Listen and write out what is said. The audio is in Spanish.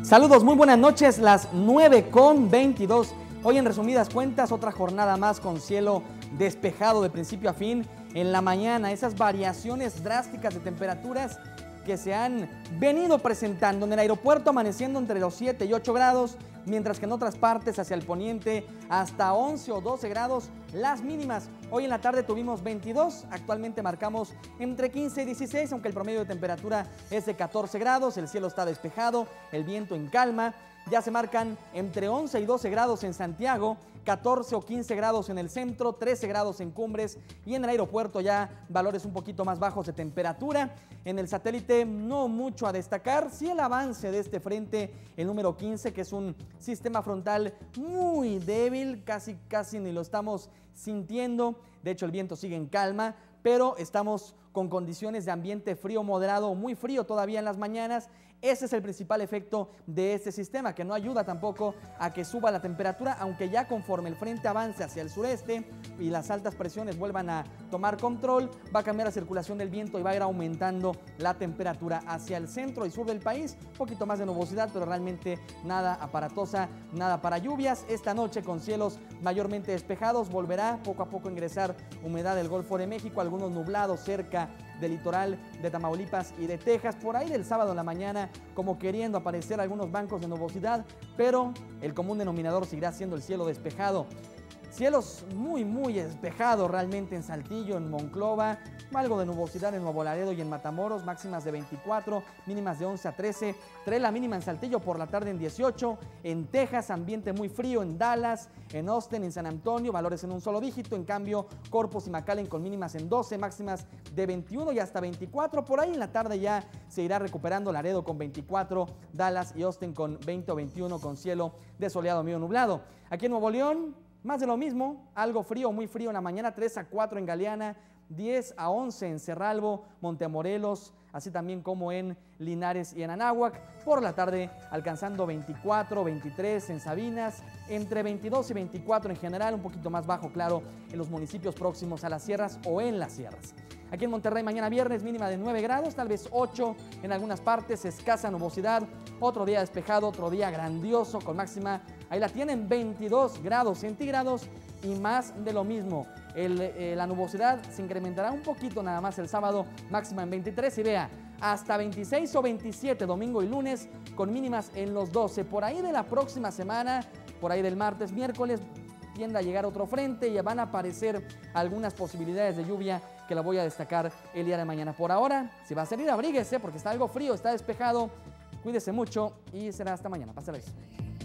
Saludos, muy buenas noches, las 9:22. Hoy en resumidas cuentas, otra jornada más con cielo despejado de principio a fin. En la mañana, esas variaciones drásticas de temperaturas que se han venido presentando en el aeropuerto, amaneciendo entre los 7 y 8 grados, mientras que en otras partes hacia el poniente hasta 11 o 12 grados las mínimas. Hoy en la tarde tuvimos 22, actualmente marcamos entre 15 y 16, aunque el promedio de temperatura es de 14 grados, el cielo está despejado, el viento en calma. Ya se marcan entre 11 y 12 grados en Santiago, 14 o 15 grados en el centro, 13 grados en Cumbres y en el aeropuerto ya valores un poquito más bajos de temperatura. En el satélite no mucho a destacar, sí el avance de este frente, el número 15, que es un sistema frontal muy débil, casi ni lo estamos sintiendo. De hecho, el viento sigue en calma, pero estamos con condiciones de ambiente frío moderado o muy frío todavía en las mañanas. Ese es el principal efecto de este sistema, que no ayuda tampoco a que suba la temperatura, aunque ya conforme el frente avance hacia el sureste y las altas presiones vuelvan a tomar control, va a cambiar la circulación del viento y va a ir aumentando la temperatura hacia el centro y sur del país. Un poquito más de nubosidad, pero realmente nada aparatosa, nada para lluvias. Esta noche con cielos mayormente despejados, volverá poco a poco a ingresar humedad del Golfo de México, algunos nublados cerca del litoral de Tamaulipas y de Texas. Por ahí del sábado en la mañana, como queriendo aparecer algunos bancos de nubosidad, pero el común denominador seguirá siendo el cielo despejado. Cielos muy despejados realmente en Saltillo, en Monclova, algo de nubosidad en Nuevo Laredo y en Matamoros, máximas de 24, mínimas de 11 a 13, trae la mínima en Saltillo por la tarde en 18, en Texas ambiente muy frío, en Dallas, en Austin, en San Antonio, valores en un solo dígito, en cambio Corpus y McAllen con mínimas en 12, máximas de 21 y hasta 24, por ahí en la tarde ya se irá recuperando Laredo con 24, Dallas y Austin con 20 o 21 con cielo de soleado medio nublado. Aquí en Nuevo León, más de lo mismo, algo frío, muy frío en la mañana, 3 a 4 en Galeana, 10 a 11 en Cerralbo, Montemorelos, así también como en Linares y en Anáhuac. Por la tarde alcanzando 24, 23 en Sabinas, entre 22 y 24 en general, un poquito más bajo, claro, en los municipios próximos a las sierras o en las sierras. Aquí en Monterrey mañana viernes mínima de 9 grados, tal vez 8 en algunas partes, escasa nubosidad, otro día despejado, otro día grandioso con máxima, ahí la tienen, 22 grados centígrados y más de lo mismo. La nubosidad se incrementará un poquito nada más el sábado, máxima en 23 y vea, hasta 26 o 27 domingo y lunes con mínimas en los 12. Por ahí de la próxima semana, por ahí del martes, miércoles, tiende a llegar otro frente y van a aparecer algunas posibilidades de lluvia que la voy a destacar el día de mañana. Por ahora, si va a salir, abríguese porque está algo frío, está despejado, cuídese mucho y será hasta mañana. Pásale.